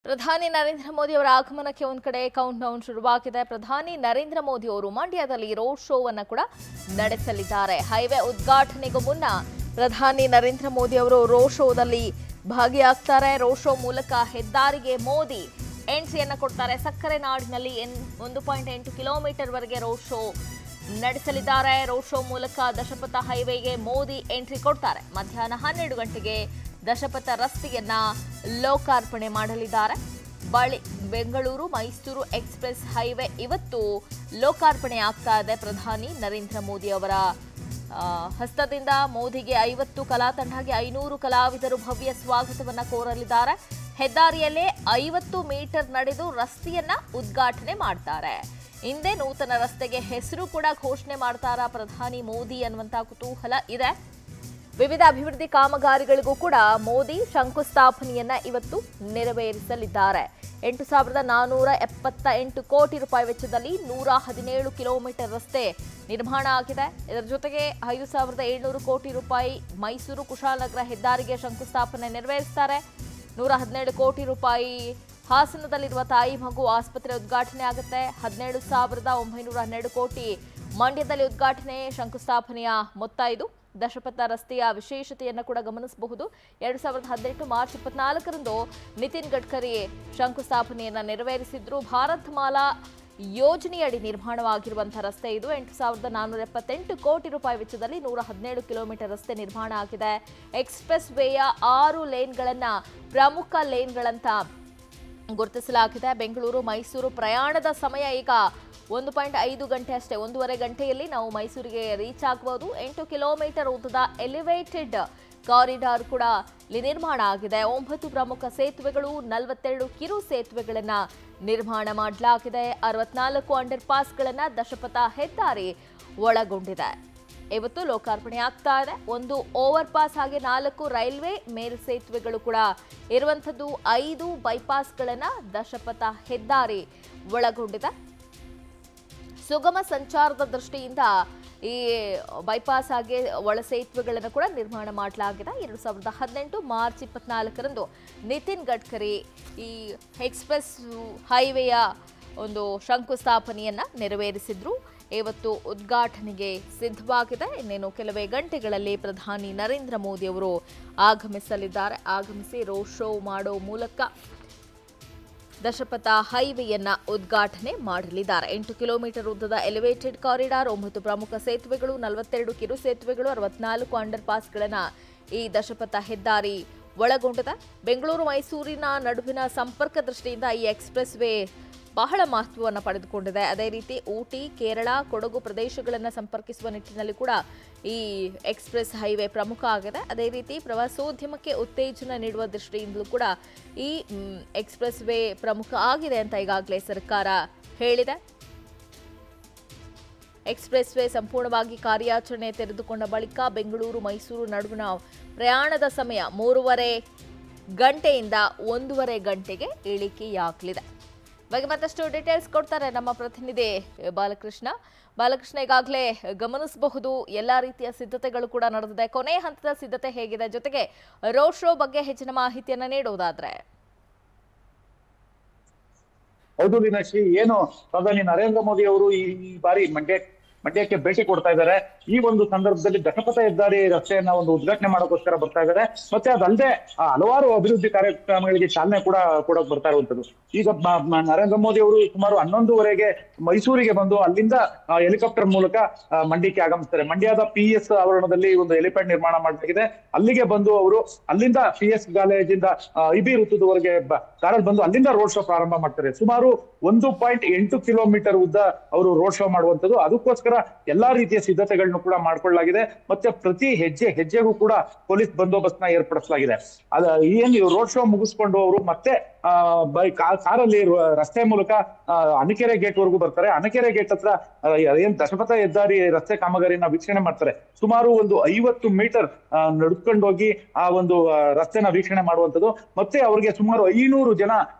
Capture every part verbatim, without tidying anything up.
ಪ್ರಧಾನಿ ನರೇಂದ್ರ ಮೋದಿ ಅವರ ಆಗಮನಕ್ಕೆ ಒಂದು ಕಡೆ ಕೌಂಟ್ ಡೌನ್ ಶುರುವಾಗಿದೆ. ಪ್ರಧಾನಿ ನರೇಂದ್ರ ಮೋದಿ ಅವರು ಮಂಡ್ಯದಲ್ಲಿ ರೋಡ್ ಶೋವನ್ನು ಕೂಡ ನಡೆಸಲಿದ್ದಾರೆ. ಹೈವೇ ಉದ್ಘಾಟನೆಗೂ ಮುನ್ನ ಪ್ರಧಾನಿ ನರೇಂದ್ರ ಮೋದಿ ಅವರು ರೋಡ್ ಶೋದಲ್ಲಿ ಭಾಗಿಯಾಗ್ತಾರೆ. ರೋಡ್ ಶೋ ಮೂಲಕ ಹೆದ್ದಾರಿಗೆ ಮೋದಿ ಎಂಟ್ರಿಯನ್ನು ಕೊಡ್ತಾರೆ. ಸಕ್ಕರೆ ನಾಡಿನಲ್ಲಿ ಒಂದು ಪಾಯಿಂಟ್ ಎಂಟು ಕಿಲೋಮೀಟರ್ ವರೆಗೆ ರೋಡ್ ಶೋ ನಡೆಸಲಿದ್ದಾರೆ. ರೋಡ್ ಶೋ ಮೂಲಕ ದಶಪಥ ಹೈವೇಗೆ ಮೋದಿ ಎಂಟ್ರಿ ಕೊಡ್ತಾರೆ. ಮಧ್ಯಾಹ್ನ ಹನ್ನೆರಡು ಗಂಟೆಗೆ ದಶಪಥ ರಸ್ತೆಯನ್ನ ಲೋಕಾರ್ಪಣೆ ಮಾಡಲಿದ್ದಾರೆ. ಬಳಿ ಬೆಂಗಳೂರು ಮೈಸೂರು ಎಕ್ಸ್ಪ್ರೆಸ್ ಹೈವೇ ಇವತ್ತು ಲೋಕಾರ್ಪಣೆ ಆಗ್ತಾ ಇದೆ. ಪ್ರಧಾನಿ ನರೇಂದ್ರ ಮೋದಿ ಅವರ ಹಸ್ತದಿಂದ ಮೋದಿಗೆ ಐವತ್ತು ಕಲಾ ತಂಡಗೆ ಐನೂರು ಕಲಾವಿದರು ಭವ್ಯ ಸ್ವಾಗತವನ್ನ ಕೋರಲಿದ್ದಾರೆ. ಹೆದ್ದಾರಿಯಲ್ಲೇ ಐವತ್ತು ಮೀಟರ್ ನಡೆದು ರಸ್ತೆಯನ್ನ ಉದ್ಘಾಟನೆ ಮಾಡ್ತಾರೆ. ಹಿಂದೆ ನೂತನ ರಸ್ತೆಗೆ ಹೆಸರು ಕೂಡ ಘೋಷಣೆ ಮಾಡ್ತಾರಾ ಪ್ರಧಾನಿ ಮೋದಿ ಅನ್ನುವಂತ ಕುತೂಹಲ ಇದೆ. ವಿವಿಧ ಅಭಿವೃದ್ಧಿ ಕಾಮಗಾರಿಗಳಿಗೂ ಕೂಡ ಮೋದಿ ಶಂಕುಸ್ಥಾಪನೆಯನ್ನ ಇವತ್ತು ನೆರವೇರಿಸಲಿದ್ದಾರೆ. ಎಂಟು ಸಾವಿರದ ನಾನೂರ ಎಪ್ಪತ್ತ ಎಂಟು ಕೋಟಿ ರೂಪಾಯಿ ವೆಚ್ಚದಲ್ಲಿ ನೂರ ಹದಿನೇಳು ಕಿಲೋಮೀಟರ್ ರಸ್ತೆ ನಿರ್ಮಾಣ ಆಗಿದೆ. ಇದರ ಜೊತೆಗೆ ಐದು ಸಾವಿರದ ಏಳ್ನೂರು ಕೋಟಿ ರೂಪಾಯಿ ಮೈಸೂರು ಕುಶಾಲನಗರ ಹೆದ್ದಾರಿಗೆ ಶಂಕುಸ್ಥಾಪನೆ ನೆರವೇರಿಸ್ತಾರೆ. ನೂರ ಹದಿನೇಳು ಕೋಟಿ ರೂಪಾಯಿ ಹಾಸನದಲ್ಲಿರುವ ತಾಯಿ ಮಗು ಆಸ್ಪತ್ರೆ ಉದ್ಘಾಟನೆ ಆಗುತ್ತೆ. ಹದಿನೇಳು ಸಾವಿರದ ಒಂಬೈನೂರ ಹನ್ನೆರಡು ಕೋಟಿ ಮಂಡ್ಯದಲ್ಲಿ ಉದ್ಘಾಟನೆ ಶಂಕುಸ್ಥಾಪನೆಯ ಮೊತ್ತ ಇದು. ದಶಪಥ ರಸ್ತೆಯ ವಿಶೇಷತೆಯನ್ನು ಕೂಡ ಗಮನಿಸಬಹುದು. ಎರಡು ಸಾವಿರದ ಹದಿನೆಂಟು ಮಾರ್ಚ್ ಇಪ್ಪತ್ನಾಲ್ಕರಂದು ನಿತಿನ್ ಗಡ್ಕರಿ ಶಂಕುಸ್ಥಾಪನೆಯನ್ನ ನೆರವೇರಿಸಿದ್ರು. ಭಾರತ್ ಮಾಲಾ ಯೋಜನೆಯಡಿ ನಿರ್ಮಾಣವಾಗಿರುವಂತಹ ರಸ್ತೆ ಇದು. ಎಂಟು ಸಾವಿರದ ನಾನ್ನೂರ ಎಪ್ಪತ್ತೆಂಟು ಕೋಟಿ ರೂಪಾಯಿ ವೆಚ್ಚದಲ್ಲಿ ನೂರ ಹದಿನೇಳು ಕಿಲೋಮೀಟರ್ ರಸ್ತೆ ನಿರ್ಮಾಣ ಆಗಿದೆ. ಎಕ್ಸ್ಪ್ರೆಸ್ ವೇಯ ಆರು ಲೇನ್ಗಳನ್ನ ಪ್ರಮುಖ ಲೇನ್ಗಳಂತ ಗುರುತಿಸಲಾಗಿದೆ. ಬೆಂಗಳೂರು ಮೈಸೂರು ಪ್ರಯಾಣದ ಸಮಯ ಈಗ ಒಂದು ಪಾಯಿಂಟ್ ಐದು ಗಂಟೆ ಅಷ್ಟೇ. ಒಂದೂವರೆ ಗಂಟೆಯಲ್ಲಿ ನಾವು ಮೈಸೂರಿಗೆ ರೀಚ್ ಆಗಬಹುದು. ಎಂಟು ಕಿಲೋಮೀಟರ್ ಉದ್ದದ ಎಲಿವೇಟೆಡ್ ಕಾರಿಡಾರ್ ಕೂಡ ಇಲ್ಲಿ ನಿರ್ಮಾಣ ಆಗಿದೆ. ಒಂಬತ್ತು ಪ್ರಮುಖ ಸೇತುವೆಗಳು, ನಲವತ್ತೆರಡು ಕಿರು ಸೇತುವೆಗಳನ್ನ ನಿರ್ಮಾಣ ಮಾಡಲಾಗಿದೆ. ಅರವತ್ನಾಲ್ಕು ಅಂಡರ್ ಪಾಸ್ಗಳನ್ನ ದಶಪಥ ಹೆದ್ದಾರಿ ಒಳಗೊಂಡಿದೆ. ಇವತ್ತು ಲೋಕಾರ್ಪಣೆ ಆಗ್ತಾ ಇದೆ. ಒಂದು ಓವರ್ ಪಾಸ್ ಹಾಗೆ ನಾಲ್ಕು ರೈಲ್ವೆ ಮೇಲ್ ಸೇತುವೆಗಳು ಕೂಡ ಇರುವಂಥದ್ದು. ಐದು ಬೈಪಾಸ್ಗಳನ್ನ ದಶಪಥ ಹೆದ್ದಾರಿ ಒಳಗೊಂಡಿದೆ. ಸುಗಮ ಸಂಚಾರದ ದೃಷ್ಟಿಯಿಂದ ಈ ಬೈಪಾಸ್ ಹಾಗೆ ಒಳ ಸೇತುವೆಗಳನ್ನು ಕೂಡ ನಿರ್ಮಾಣ ಮಾಡಲಾಗಿದೆ. ಎರಡು ಸಾವಿರದ ಹದಿನೆಂಟು ಮಾರ್ಚ್ ಇಪ್ಪತ್ನಾಲ್ಕರಂದು ನಿತಿನ್ ಗಡ್ಕರಿ ಈ ಎಕ್ಸ್ಪ್ರೆಸ್ ಹೈವೇಯ ಒಂದು ಶಂಕುಸ್ಥಾಪನೆಯನ್ನ ನೆರವೇರಿಸಿದ್ರು. ಇವತ್ತು ಉದ್ಘಾಟನೆಗೆ ಸಿದ್ಧವಾಗಿದೆ. ಇನ್ನೇನು ಕೆಲವೇ ಗಂಟೆಗಳಲ್ಲಿ ಪ್ರಧಾನಿ ನರೇಂದ್ರ ಮೋದಿ ಅವರು ಆಗಮಿಸಲಿದ್ದಾರೆ. ಆಗಮಿಸಿ ರೋಡ್ ಶೋ ಮಾಡೋ ಮೂಲಕ ದಶಪಥ ಹೈವೇಯನ್ನ ಉದ್ಘಾಟನೆ ಮಾಡಲಿದ್ದಾರೆ. ಎಂಟು ಕಿಲೋಮೀಟರ್ ಉದ್ದದ ಎಲಿವೇಟೆಡ್ ಕಾರಿಡಾರ್, ಒಂಬತ್ತು ಪ್ರಮುಖ ಸೇತುವೆಗಳು, ನಲವತ್ತೆರಡು ಕಿರು ಸೇತುವೆಗಳು, ಅರವತ್ನಾಲ್ಕು ಅಂಡರ್ ಪಾಸ್ಗಳನ್ನ ಈ ದಶಪಥ ಹೆದ್ದಾರಿ ಒಳಗೊಂಡಿದೆ. ಬೆಂಗಳೂರು ಮೈಸೂರಿನ ನಡುವಿನ ಸಂಪರ್ಕ ದೃಷ್ಟಿಯಿಂದ ಈ ಎಕ್ಸ್ಪ್ರೆಸ್ ವೇ ಬಹಳ ಮಹತ್ವವನ್ನು ಪಡೆದುಕೊಂಡಿದೆ. ಅದೇ ರೀತಿ ಊಟಿ, ಕೇರಳ, ಕೊಡಗು ಪ್ರದೇಶಗಳನ್ನು ಸಂಪರ್ಕಿಸುವ ನಿಟ್ಟಿನಲ್ಲಿ ಕೂಡ ಈ ಎಕ್ಸ್ಪ್ರೆಸ್ ಹೈವೇ ಪ್ರಮುಖ ಆಗಿದೆ. ಅದೇ ರೀತಿ ಪ್ರವಾಸೋದ್ಯಮಕ್ಕೆ ಉತ್ತೇಜನ ನೀಡುವ ದೃಷ್ಟಿಯಿಂದಲೂ ಕೂಡ ಈ ಎಕ್ಸ್ಪ್ರೆಸ್ ವೇ ಪ್ರಮುಖ ಆಗಿದೆ ಅಂತ ಈಗಾಗಲೇ ಸರ್ಕಾರ ಹೇಳಿದೆ. ಎಕ್ಸ್ಪ್ರೆಸ್ ವೇ ಸಂಪೂರ್ಣವಾಗಿ ಕಾರ್ಯಾಚರಣೆ ತೆರೆದುಕೊಂಡ ಬಳಿಕ ಬೆಂಗಳೂರು ಮೈಸೂರು ನಡುವಿನ ಪ್ರಯಾಣದ ಸಮಯ ಮೂರುವರೆ ಗಂಟೆಯಿಂದ ಒಂದೂವರೆ ಗಂಟೆಗೆ ಇಳಿಕೆಯಾಗಲಿದೆ. ಬಗ್ಗೆ ಮತ್ತಷ್ಟು ಡೀಟೇಲ್ಸ್ ಕೊಡ್ತಾರೆ ನಮ್ಮ ಪ್ರತಿನಿಧಿ ಬಾಲಕೃಷ್ಣ. ಬಾಲಕೃಷ್ಣ, ಈಗಾಗಲೇ ಗಮನಿಸಬಹುದು ಎಲ್ಲ ರೀತಿಯ ಸಿದ್ಧತೆಗಳು ಕೂಡ ನಡೆದಿದೆ. ಕೊನೆಯ ಹಂತದ ಸಿದ್ಧತೆ ಹೇಗಿದೆ? ಜೊತೆಗೆ ರೋಡ್ ಶೋ ಬಗ್ಗೆ ಹೆಚ್ಚಿನ ಮಾಹಿತಿಯನ್ನ ನೀಡುವುದಾದ್ರೆ? ಹೌದು ಮೀನಾಕ್ಷಿ, ಏನು ಪ್ರಧಾನಿ ನರೇಂದ್ರ ಮೋದಿ ಅವರು ಈ ಬಾರಿ ಮಂಡ್ಯ ಮಂಡ್ಯಕ್ಕೆ ಭೇಟಿ ಕೊಡ್ತಾ ಇದ್ದಾರೆ. ಈ ಒಂದು ಸಂದರ್ಭದಲ್ಲಿ ದಶಪಥ ಹೆದ್ದಾರಿ ರಸ್ತೆಯನ್ನ ಒಂದು ಉದ್ಘಾಟನೆ ಮಾಡೋಕ್ಕೋಸ್ಕರ ಬರ್ತಾ ಇದ್ದಾರೆ. ಮತ್ತೆ ಅದಲ್ಲದೆ ಹಲವಾರು ಅಭಿವೃದ್ಧಿ ಕಾರ್ಯಕ್ರಮಗಳಿಗೆ ಚಾಲನೆ ಕೂಡ ಕೊಡೋಕೆ ಬರ್ತಾ ಇರುವಂತದ್ದು. ಈಗ ನರೇಂದ್ರ ಮೋದಿ ಅವರು ಸುಮಾರು ಹನ್ನೊಂದುವರೆಗೆ ಮೈಸೂರಿಗೆ ಬಂದು ಅಲ್ಲಿಂದ ಹೆಲಿಕಾಪ್ಟರ್ ಮೂಲಕ ಮಂಡ್ಯಕ್ಕೆ ಆಗಮಿಸ್ತಾರೆ. ಮಂಡ್ಯದ ಪಿ ಎಸ್ ಆವರಣದಲ್ಲಿ ಒಂದು ಹೆಲಿಪ್ಯಾಡ್ ನಿರ್ಮಾಣ ಮಾಡಲಾಗಿದೆ. ಅಲ್ಲಿಗೆ ಬಂದು ಅವರು ಅಲ್ಲಿಂದ ಪಿ ಎಸ್ ಕಾಲೇಜಿಂದ ಐ ಬಿ ವೃತ್ತದವರೆಗೆ ಕಾರಲ್ಲಿ ಬಂದು ಅಲ್ಲಿಂದ ರೋಡ್ ಶೋ ಪ್ರಾರಂಭ ಮಾಡ್ತಾರೆ. ಸುಮಾರು ಒಂದು ಪಾಯಿಂಟ್ ಎಂಟು ಕಿಲೋಮೀಟರ್ ಉದ್ದ ಅವರು ರೋಡ್ ಶೋ ಮಾಡುವಂತದ್ದು. ಅದಕ್ಕೋಸ್ಕರ ಎಲ್ಲಾ ರೀತಿಯ ಸಿದ್ಧತೆಗಳನ್ನು ಕೂಡ ಮಾಡ್ಕೊಳ್ಳಲಾಗಿದೆ. ಮತ್ತೆ ಪ್ರತಿ ಹೆಜ್ಜೆ ಹೆಜ್ಜೆಗೂ ಕೂಡ ಪೊಲೀಸ್ ಬಂದೋಬಸ್ತ್ ನ ಏರ್ಪಡಿಸಲಾಗಿದೆ. ಅದ ಏನ್ ರೋಡ್ ಶೋ ಮುಗಿಸ್ಕೊಂಡು ಅವರು ಮತ್ತೆ ಆ ಬೈ ಕಾರಲ್ಲಿ ರಸ್ತೆ ಮೂಲಕ ಅಣಕೆರೆ ಗೇಟ್ ವರೆಗೂ ಬರ್ತಾರೆ. ಅಣಕೆರೆ ಗೇಟ್ ಹತ್ರ ಏನ್ ದಶಪಥ ಹೆದ್ದಾರಿ ರಸ್ತೆ ಕಾಮಗಾರಿನ ವೀಕ್ಷಣೆ ಮಾಡ್ತಾರೆ. ಸುಮಾರು ಒಂದು ಐವತ್ತು ಮೀಟರ್ ನಡ್ಕೊಂಡು ಹೋಗಿ ಆ ಒಂದು ರಸ್ತೆನ ವೀಕ್ಷಣೆ ಮಾಡುವಂತದ್ದು. ಮತ್ತೆ ಅವರಿಗೆ ಸುಮಾರು ಐನೂರು ಜನ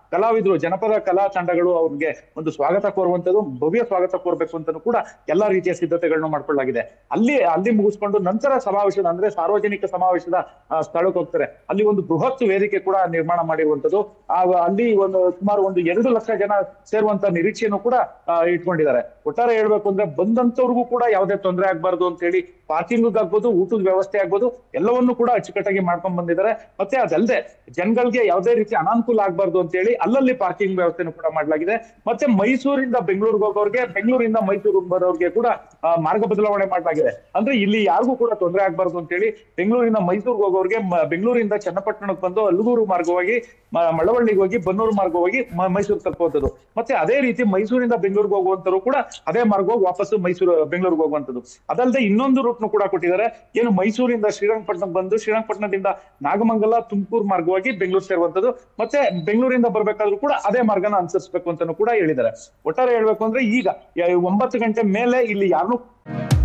ಕಲಾವಿದರು, ಜನಪದ ಕಲಾ ತಂಡಗಳು ಅವ್ರಿಗೆ ಒಂದು ಸ್ವಾಗತ ಕೋರುವಂತದ್ದು, ಭವ್ಯ ಸ್ವಾಗತ ಕೋರ್ಬೇಕು ಅಂತಾನು ಕೂಡ ಎಲ್ಲಾ ರೀತಿಯ ಸಿದ್ಧತೆಗಳನ್ನು ಮಾಡ್ಕೊಳ್ಳಲಾಗಿದೆ. ಅಲ್ಲಿ ಅಲ್ಲಿ ಮುಗಿಸ್ಕೊಂಡು ನಂತರ ಸಮಾವೇಶದ ಅಂದ್ರೆ ಸಾರ್ವಜನಿಕ ಸಮಾವೇಶದ ಸ್ಥಳಕ್ಕೆ ಹೋಗ್ತಾರೆ. ಅಲ್ಲಿ ಒಂದು ಬೃಹತ್ ವೇದಿಕೆ ಕೂಡ ನಿರ್ಮಾಣ ಮಾಡಿರುವಂತದ್ದು. ಆ ಅಲ್ಲಿ ಒಂದು ಸುಮಾರು ಒಂದು ಎರಡು ಲಕ್ಷ ಜನ ಸೇರುವಂತ ನಿರೀಕ್ಷೆಯನ್ನು ಕೂಡ ಇಟ್ಕೊಂಡಿದ್ದಾರೆ. ಒಟ್ಟಾರೆ ಹೇಳ್ಬೇಕು ಅಂದ್ರೆ ಬಂದಂತವ್ರಿಗೂ ಕೂಡ ಯಾವುದೇ ತೊಂದರೆ ಆಗ್ಬಾರ್ದು ಅಂತ ಹೇಳಿ ಪಾರ್ಕಿಂಗ್ ಆಗ್ಬೋದು, ಊಟದ ವ್ಯವಸ್ಥೆ ಆಗ್ಬೋದು, ಎಲ್ಲವನ್ನೂ ಕೂಡ ಅಚ್ಚುಕಟ್ಟಾಗಿ ಮಾಡ್ಕೊಂಡ್ ಬಂದಿದ್ದಾರೆ. ಮತ್ತೆ ಅದಲ್ಲದೆ ಜನಗಳಿಗೆ ಯಾವುದೇ ರೀತಿ ಅನಾನುಕೂಲ ಆಗ್ಬಾರ್ದು ಅಂತ ಹೇಳಿ ಅಲ್ಲಲ್ಲಿ ಪಾರ್ಕಿಂಗ್ ವ್ಯವಸ್ಥೆನೂ ಕೂಡ ಮಾಡಲಾಗಿದೆ. ಮತ್ತೆ ಮೈಸೂರಿಂದ ಬೆಂಗಳೂರಿಗೆ ಹೋಗೋರಿಗೆ, ಬೆಂಗಳೂರಿಂದ ಮೈಸೂರು ಬರೋರಿಗೆ ಕೂಡ ಮಾರ್ಗ ಬದಲಾವಣೆ ಮಾಡಲಾಗಿದೆ. ಅಂದ್ರೆ ಇಲ್ಲಿ ಯಾರಿಗೂ ಕೂಡ ತೊಂದರೆ ಆಗ್ಬಾರ್ದು ಅಂತ ಹೇಳಿ ಬೆಂಗಳೂರಿಂದ ಮೈಸೂರಿಗೆ ಹೋಗೋರಿಗೆ ಬೆಂಗಳೂರಿಂದ ಚನ್ನಪಟ್ಟಣಕ್ಕೆ ಬಂದು ಅಲ್ಲೂರು ಮಾರ್ಗವಾಗಿ, ಮಳವಳ್ಳಿಗೆ ಹೋಗಿ, ಬನ್ನೂರು ಮಾರ್ಗವಾಗಿ ಮೈಸೂರು ತಲುಪುವಂಥದ್ದು. ಮತ್ತೆ ಅದೇ ರೀತಿ ಮೈಸೂರಿಂದ ಬೆಂಗಳೂರಿಗೆ ಹೋಗುವಂತರು ಕೂಡ ಅದೇ ಮಾರ್ಗವಾಗಿ ವಾಪಸ್ಸು ಮೈಸೂರು ಬೆಂಗಳೂರಿಗೆ ಹೋಗುವಂಥದ್ದು. ಅದಲ್ಲದೆ ಇನ್ನೊಂದು ರೂಟ್ ಕೂಡ ಕೊಟ್ಟಿದ್ದಾರೆ. ಏನು ಮೈಸೂರಿಂದ ಶ್ರೀರಂಗಪಟ್ಟಣಕ್ಕೆ ಬಂದು ಶ್ರೀರಂಗಪಟ್ಟಣದಿಂದ ನಾಗಮಂಗಲ, ತುಮಕೂರು ಮಾರ್ಗವಾಗಿ ಬೆಂಗಳೂರು ಸೇರುವಂತದ್ದು. ಮತ್ತೆ ಬೆಂಗಳೂರಿಂದ ಬರ್ಬೇಕಾದ್ರೂ ಕೂಡ ಅದೇ ಮಾರ್ಗನ ಅನುಸರಿಸಬೇಕು ಅಂತಾನು ಕೂಡ ಹೇಳಿದ್ದಾರೆ. ಒಟ್ಟಾರೆ ಹೇಳ್ಬೇಕು ಅಂದ್ರೆ ಈಗ ಒಂಬತ್ತು ಗಂಟೆ ಮೇಲೆ ಇಲ್ಲಿ ಯಾರನ್ನೂ